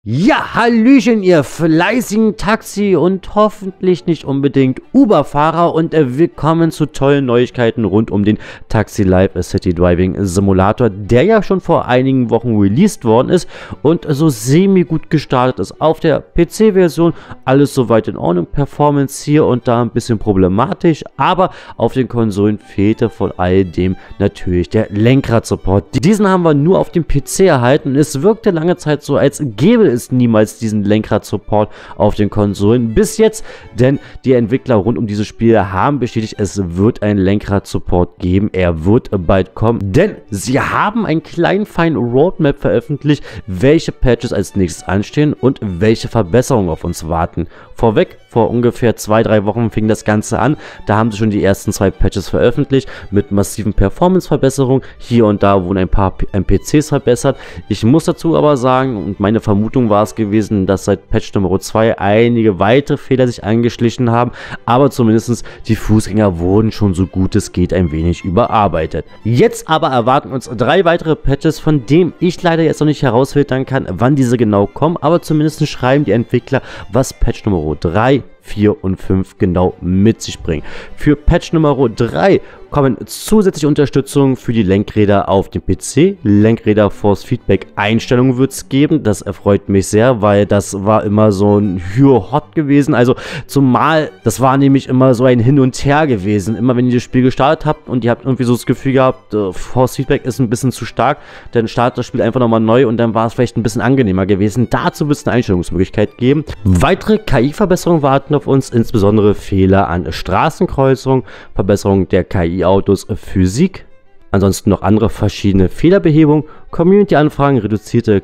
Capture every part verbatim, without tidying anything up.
Ja, Hallöchen, ihr fleißigen Taxi- und hoffentlich nicht unbedingt Uber-Fahrer und äh, willkommen zu tollen Neuigkeiten rund um den Taxi Live City Driving Simulator, der ja schon vor einigen Wochen released worden ist und so semi-gut gestartet ist. Auf der P C-Version alles soweit in Ordnung, Performance hier und da ein bisschen problematisch, aber auf den Konsolen fehlte von all dem natürlich der Lenkrad-Support. Diesen haben wir nur auf dem P C erhalten und es wirkte lange Zeit so, als gäbe es niemals diesen Lenkrad-Support auf den Konsolen. Bis jetzt, denn die Entwickler rund um dieses Spiel haben bestätigt, es wird einen Lenkrad-Support geben. Er wird bald kommen, denn sie haben einen kleinen, feinen Roadmap veröffentlicht, welche Patches als nächstes anstehen und welche Verbesserungen auf uns warten. Vorweg, vor ungefähr zwei, drei Wochen fing das Ganze an. Da haben sie schon die ersten zwei Patches veröffentlicht mit massiven Performance-Verbesserungen. Hier und da wurden ein paar N P Cs verbessert. Ich muss dazu aber sagen, und meine Vermutung war es gewesen, dass seit Patch Nummer zwei einige weitere Fehler sich angeschlichen haben, aber zumindest die Fußgänger wurden schon so gut es geht ein wenig überarbeitet. Jetzt aber erwarten uns drei weitere Patches, von denen ich leider jetzt noch nicht herausfiltern kann, wann diese genau kommen, aber zumindest schreiben die Entwickler, was Patch Nummer drei, vier und fünf genau mit sich bringen. Für Patch Nummer drei kommen zusätzliche Unterstützung für die Lenkräder auf dem P C. Lenkräder Force Feedback Einstellungen wird es geben. Das erfreut mich sehr, weil das war immer so ein Hot gewesen. Also zumal, das war nämlich immer so ein Hin und Her gewesen. Immer wenn ihr das Spiel gestartet habt und ihr habt irgendwie so das Gefühl gehabt, uh, Force Feedback ist ein bisschen zu stark, dann startet das Spiel einfach nochmal neu und dann war es vielleicht ein bisschen angenehmer gewesen. Dazu wird es eine Einstellungsmöglichkeit geben. Weitere K I-Verbesserungen warten auf uns, insbesondere Fehler an Straßenkreuzungen, Verbesserung der K I-Autos, Physik, ansonsten noch andere verschiedene Fehlerbehebungen, Community-Anfragen, reduzierte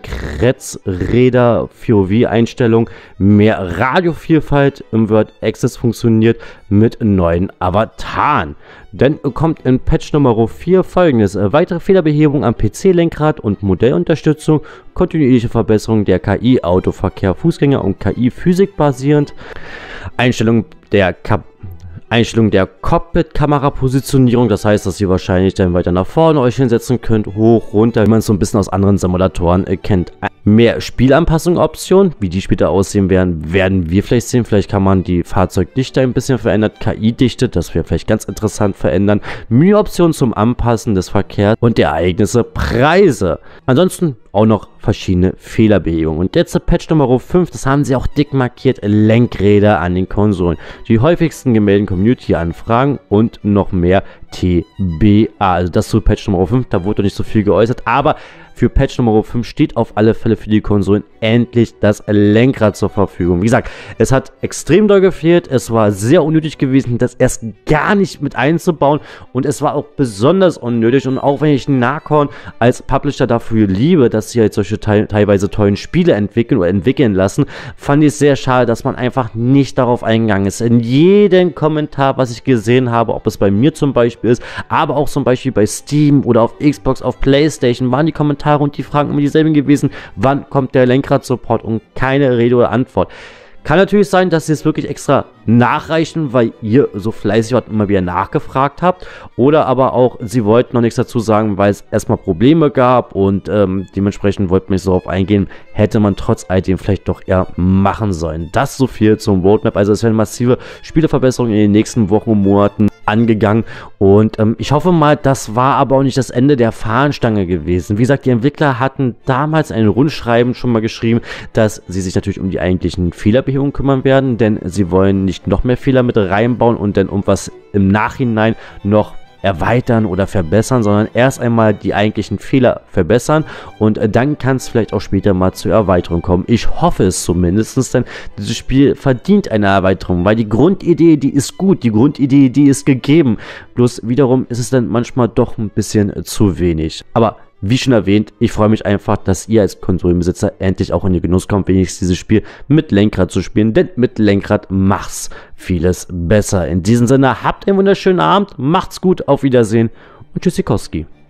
Kretzräder, V O V-Einstellung, mehr Radiovielfalt im World Access funktioniert mit neuen Avataren. Dann kommt in Patch Nummer vier folgendes: weitere Fehlerbehebung am P C-Lenkrad und Modellunterstützung, kontinuierliche Verbesserung der K I, Autoverkehr, Fußgänger und K I-Physik basierend, Einstellung der Kap Einstellung der Cockpit-Kamera-Positionierung, das heißt, dass ihr wahrscheinlich dann weiter nach vorne euch hinsetzen könnt, hoch, runter, wie man es so ein bisschen aus anderen Simulatoren äh, kennt. Mehr Spielanpassung-Optionen, wie die später aussehen werden, werden wir vielleicht sehen. Vielleicht kann man die Fahrzeugdichte ein bisschen verändern, K I-Dichte, das wäre vielleicht ganz interessant verändern, Menüoptionen zum Anpassen des Verkehrs und der Ereignisse, Preise. Ansonsten auch noch verschiedene Fehlerbehebungen. Und jetzt Patch Nummer fünf, das haben sie auch dick markiert, Lenkräder an den Konsolen. Die häufigsten gemeldeten Community-Anfragen und noch mehr T B A. Also das zu Patch Nummer fünf, da wurde noch nicht so viel geäußert, aber für Patch Nummer fünf steht auf alle Fälle für die Konsolen endlich das Lenkrad zur Verfügung. Wie gesagt, es hat extrem doll gefehlt, es war sehr unnötig gewesen, das erst gar nicht mit einzubauen und es war auch besonders unnötig. Und auch wenn ich Nacon als Publisher dafür liebe, dass sie halt solche te teilweise tollen Spiele entwickeln oder entwickeln lassen, fand ich es sehr schade, dass man einfach nicht darauf eingegangen ist. In jedem Kommentar, was ich gesehen habe, ob es bei mir zum Beispiel ist, aber auch zum Beispiel bei Steam oder auf Xbox, auf PlayStation, waren die Kommentare und die Fragen immer dieselben gewesen: Wann kommt der Lenkrad-Support? Und keine Rede oder Antwort. Kann natürlich sein, dass sie es wirklich extra nachreichen, weil ihr so fleißig wart, immer wieder nachgefragt habt. Oder aber auch, sie wollten noch nichts dazu sagen, weil es erstmal Probleme gab und ähm, dementsprechend wollten wir nicht so darauf eingehen. Hätte man trotz all dem vielleicht doch eher machen sollen. Das so viel zum Roadmap. Also es werden massive Spieleverbesserungen in den nächsten Wochen und Monaten angegangen. Und ähm, ich hoffe mal, das war aber auch nicht das Ende der Fahnenstange gewesen. Wie gesagt, die Entwickler hatten damals ein Rundschreiben schon mal geschrieben, dass sie sich natürlich um die eigentlichen Fehlerbehebungen kümmern werden, denn sie wollen nicht noch mehr Fehler mit reinbauen und dann irgendwas im Nachhinein noch erweitern oder verbessern, sondern erst einmal die eigentlichen Fehler verbessern und dann kann es vielleicht auch später mal zur Erweiterung kommen. Ich hoffe es zumindest, denn dieses Spiel verdient eine Erweiterung, weil die Grundidee, die ist gut, die Grundidee, die ist gegeben. Bloß wiederum ist es dann manchmal doch ein bisschen zu wenig. Aber wie schon erwähnt, ich freue mich einfach, dass ihr als Konsolenbesitzer endlich auch in den Genuss kommt, wenigstens dieses Spiel mit Lenkrad zu spielen, denn mit Lenkrad macht's vieles besser. In diesem Sinne, habt einen wunderschönen Abend, macht's gut, auf Wiedersehen und Tschüssikowski.